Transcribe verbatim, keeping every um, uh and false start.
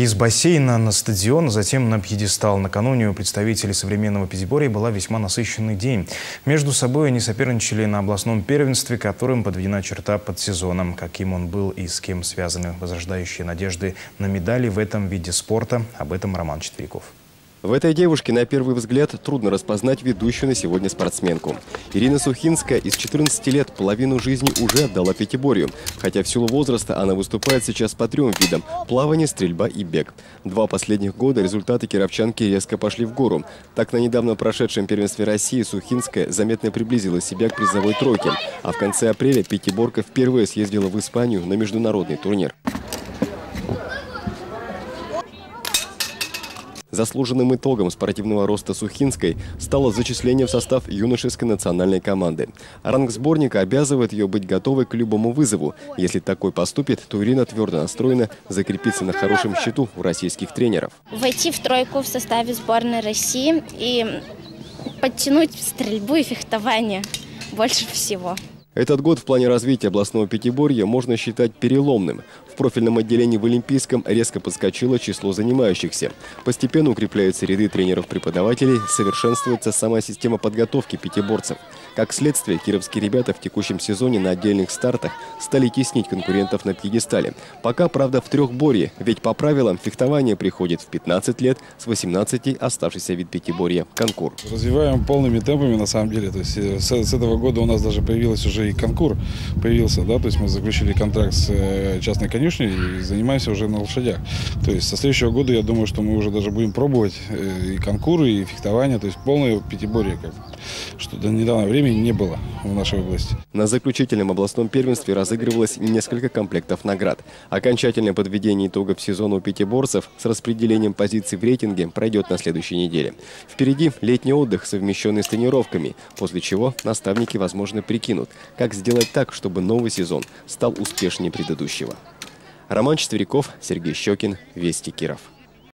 Из бассейна на стадион, затем на пьедестал. Накануне у представителей современного пятиборья была весьма насыщенный день. Между собой они соперничали на областном первенстве, которым подведена черта под сезоном. Каким он был и с кем связаны возрождающие надежды на медали в этом виде спорта. Об этом Роман Четверяков. В этой девушке на первый взгляд трудно распознать ведущую на сегодня спортсменку. Ирина Сухинская из четырнадцати лет половину жизни уже отдала пятиборью. Хотя в силу возраста она выступает сейчас по трем видам – плавание, стрельба и бег. Два последних года результаты кировчанки резко пошли в гору. Так, на недавно прошедшем первенстве России Сухинская заметно приблизила себя к призовой тройке. А в конце апреля пятиборка впервые съездила в Испанию на международный турнир. Заслуженным итогом спортивного роста Сухинской стало зачисление в состав юношеской национальной команды. Ранг сборника обязывает ее быть готовой к любому вызову. Если такой поступит, то Ирина твердо настроена закрепиться на хорошем счету у российских тренеров. Войти в тройку в составе сборной России и подтянуть стрельбу и фехтование больше всего. Этот год в плане развития областного пятиборья можно считать переломным. В профильном отделении в Олимпийском резко подскочило число занимающихся. Постепенно укрепляются ряды тренеров-преподавателей, совершенствуется сама система подготовки пятиборцев. Как следствие, кировские ребята в текущем сезоне на отдельных стартах стали теснить конкурентов на пьедестале. Пока, правда, в трехборье, ведь по правилам фехтование приходит в пятнадцать лет, с восемнадцати оставшийся вид пятиборья – конкур. Развиваем полными темпами на самом деле. То есть с, с этого года у нас даже появилась уже и конкур появился, да, то есть мы заключили контракт с частной конюшней и занимаемся уже на лошадях. То есть со следующего года я думаю, что мы уже даже будем пробовать и конкуры, и фехтование, то есть полное пятиборье, как, что до недавнего времени не было в нашей области. На заключительном областном первенстве разыгрывалось несколько комплектов наград. Окончательное подведение итогов сезона у пятиборцев с распределением позиций в рейтинге пройдет на следующей неделе. Впереди летний отдых, совмещенный с тренировками, после чего наставники, возможно, прикинут, как сделать так, чтобы новый сезон стал успешнее предыдущего. Роман Четверяков, Сергей Щекин, Вести Киров.